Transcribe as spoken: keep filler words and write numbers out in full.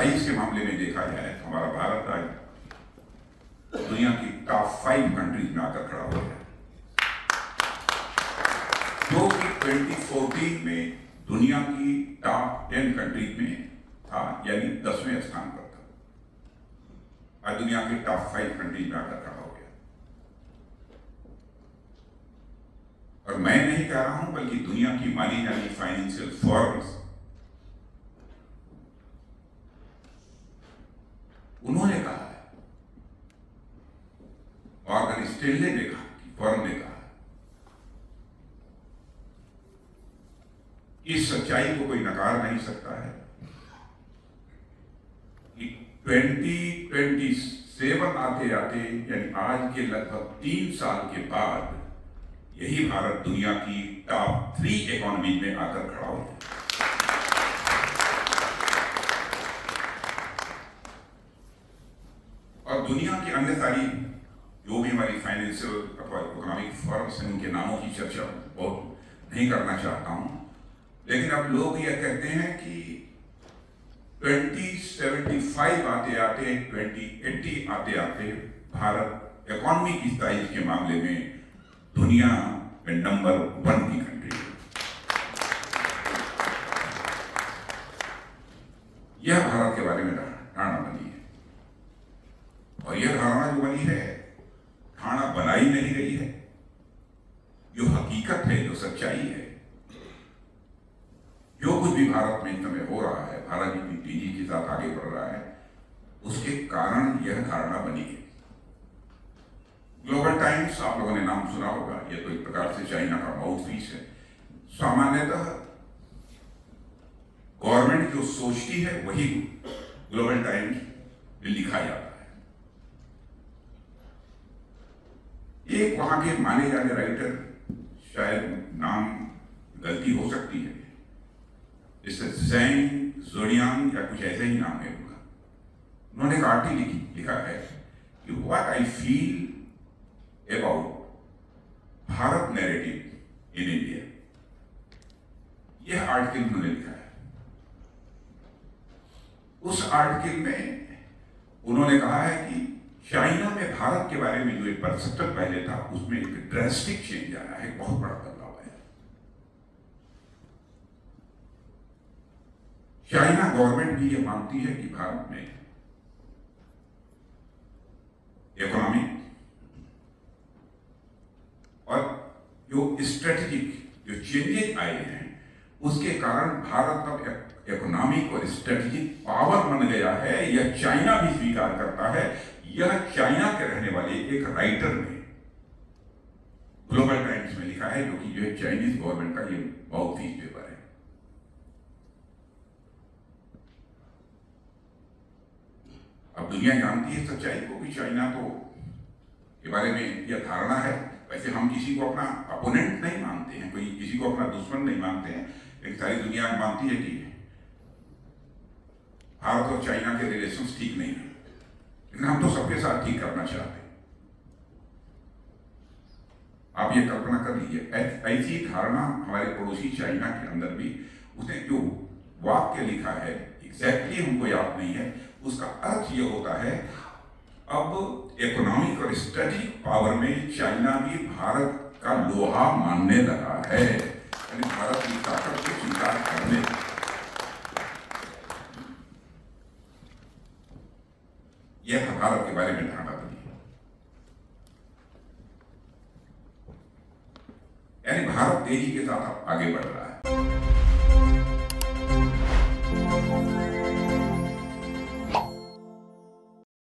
Size के मामले में देखा जाए तो हमारा भारत आज दुनिया की टॉप फाइव कंट्रीज में आकर खड़ा हो गया, जो कि ट्वेंटी फोर्टीन में दुनिया की टॉप टेन कंट्रीज में था, यानी दसवें स्थान पर था। आज दुनिया के टॉप फाइव कंट्रीज में आकर खड़ा हो गया। और मैं नहीं कह रहा हूं, बल्कि दुनिया की मानी जानी फाइनेंशियल फर्म्स उन्होंने कहा है, मॉर्गन स्टैनले ने कहा, फर्म ने कहा इस सच्चाई को कोई नकार नहीं सकता है कि ट्वेंटी ट्वेंटी सेवन आते आते, यानी आज के लगभग तीन साल के बाद, यही भारत दुनिया की टॉप थ्री इकोनॉमी में आकर खड़ा हो गया। और दुनिया की अन्य सारी जो भी हमारी फाइनेंशियल अथवा इकोनॉमिक फर्म्स हैं, उनके नामों की चर्चा बहुत नहीं करना चाहता हूं, लेकिन अब लोग यह कहते हैं कि ट्वेंटी सेवेंटी फाइव आते आते, ट्वेंटी एटी आते आते भारत इकोनॉमी की साइज के मामले में दुनिया में नंबर वन की कंट्री है। यह भारत के बारे में धारणा बनी है, और यह धारणा जो बनी है, धारणा बनाई नहीं गई है, जो हकीकत है, जो सच्चाई है। जो कुछ भी भारत में इस समय हो रहा है, भारत जितनी तेजी के साथ आगे बढ़ रहा है, उसके कारण यह धारणा बनी है। ग्लोबल टाइम्स, आप लोगों ने नाम सुना होगा, यह तो एक प्रकार से चाइना का माउथपीस है। सामान्यतः गवर्नमेंट जो सोचती है वही ग्लोबल टाइम्स में लिखा जाता है। एक वहां के माने जाने राइटर, शायद नाम गलती हो सकती है, जैसे ज़ैंग ज़ोडियांग या कुछ ऐसे ही नाम है उनका, उन्होंने एक आर्टिकल लिखी लिखा है कि what I feel about Bharat narrative in India. यह आर्टिकल उन्होंने लिखा है। उस आर्टिकल में उन्होंने कहा है कि चाइना में भारत के बारे में जो एक परसेप्शन पहले था, उसमें एक ड्रास्टिक चेंज आया है, बहुत बड़ा बदलाव है। चाइना गवर्नमेंट भी यह मानती है कि भारत में इकोनॉमिक और जो स्ट्रेटेजिक जो चेंजेस आए हैं, उसके कारण भारत अब इकोनॉमिक और स्ट्रेटेजिक पावर बन गया है। यह चाइना भी स्वीकार करता है। यह चाइना के रहने वाले एक राइटर ने ग्लोबल टाइम्स में लिखा है, जो कि जो चाइनीज गवर्नमेंट का ये माउथपीस पेपर है। अब दुनिया जानती है सच्चाई को कि चाइना तो के बारे में यह धारणा है। वैसे हम किसी को अपना अपोनेंट नहीं मानते हैं, कोई किसी को अपना दुश्मन नहीं मानते हैं, लेकिन सारी दुनिया मानती है कि भारत और चाइना के रिलेशंस ठीक नहीं है, लेकिन हम तो सबके साथ ठीक करना चाहते हैं। आप ये कल्पना कर लीजिए, ऐसी धारणा हमारे पड़ोसी चाइना के अंदर भी, उसने जो वाक्य लिखा है एग्जैक्टली हमको याद नहीं है, उसका अर्थ ये होता है, अब इकोनॉमिक और स्ट्रेटेजिक पावर में चाइना भी भारत का लोहा मानने लगा है, यानी भारत की ताकत को स्वीकार करने। यह भारत के बारे में धारणा बनी है, यानी भारत तेजी के साथ आगे बढ़ रहा है।